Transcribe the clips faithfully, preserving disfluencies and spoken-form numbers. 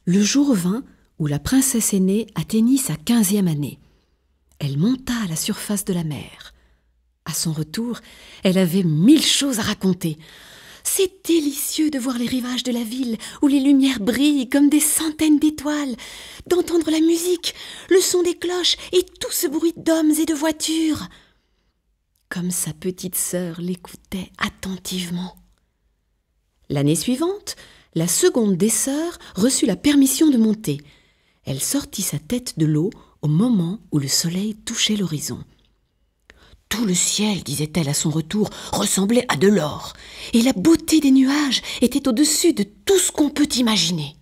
Le jour vint où la princesse aînée atteignit sa quinzième année. Elle monta à la surface de la mer. À son retour, elle avait mille choses à raconter. C'est délicieux de voir les rivages de la ville où les lumières brillent comme des centaines d'étoiles, d'entendre la musique, le son des cloches et tout ce bruit d'hommes et de voitures. Comme sa petite sœur l'écoutait attentivement. L'année suivante, la seconde des sœurs reçut la permission de monter. Elle sortit sa tête de l'eau au moment où le soleil touchait l'horizon. Tout le ciel, disait-elle à son retour, ressemblait à de l'or, et la beauté des nuages était au-dessus de tout ce qu'on peut imaginer.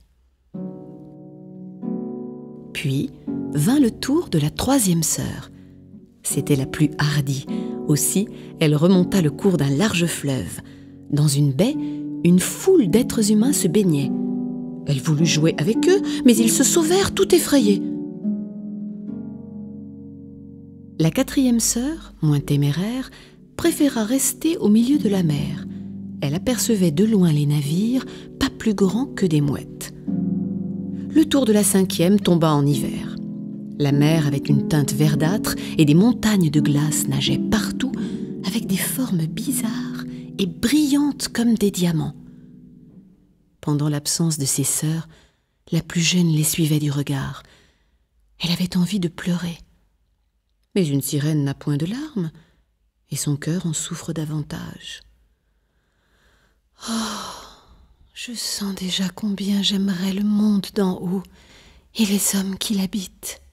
Puis vint le tour de la troisième sœur. C'était la plus hardie. Aussi, elle remonta le cours d'un large fleuve. Dans une baie, une foule d'êtres humains se baignait. Elle voulut jouer avec eux, mais ils se sauvèrent tout effrayés. La quatrième sœur, moins téméraire, préféra rester au milieu de la mer. Elle apercevait de loin les navires, pas plus grands que des mouettes. Le tour de la cinquième tomba en hiver. La mer avait une teinte verdâtre et des montagnes de glace nageaient partout avec des formes bizarres et brillantes comme des diamants. Pendant l'absence de ses sœurs, la plus jeune les suivait du regard. Elle avait envie de pleurer. Mais une sirène n'a point de larmes, et son cœur en souffre davantage. Oh, je sens déjà combien j'aimerais le monde d'en haut et les hommes qui l'habitent.